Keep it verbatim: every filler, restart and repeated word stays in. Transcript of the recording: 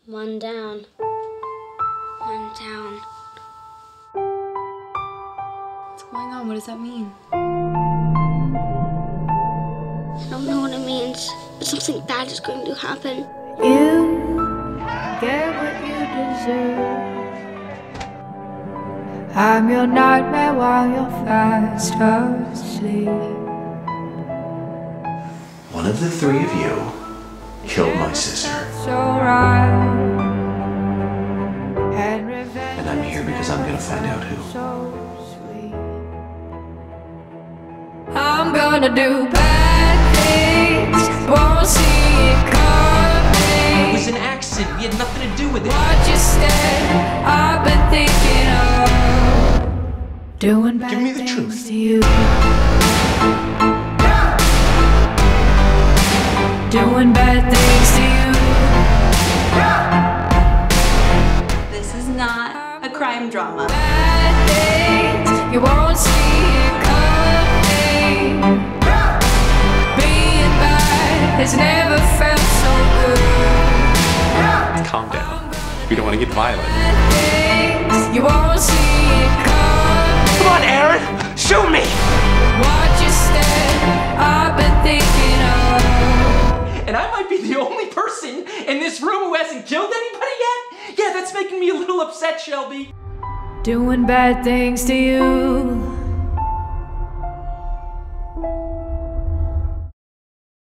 One down. One down. What's going on? What does that mean? I don't know what it means, but something bad is going to happen. You get what you deserve. I'm your nightmare while you're fast asleep. One of the three of you killed my sister. So right. And, and I'm here because I'm gonna find out who. So sweet. I'm gonna do bad things, won't see it coming. It was an accident, we had nothing to do with it. Watch your step, I've been thinking of doing bad Give me the things truth. to you. Doing bad things to you. This is not a crime drama. Bad things, you won't see it coming. Being bad has never felt so good. Calm down. We don't want to get violent. Bad things, you won't see it coming. Come on, Aaron! Shoot me! Watch your step, I've been thinking of. And I might be the only person in this room who hasn't killed anybody yet? Yeah, that's making me a little upset, Shelby. Doing bad things to you.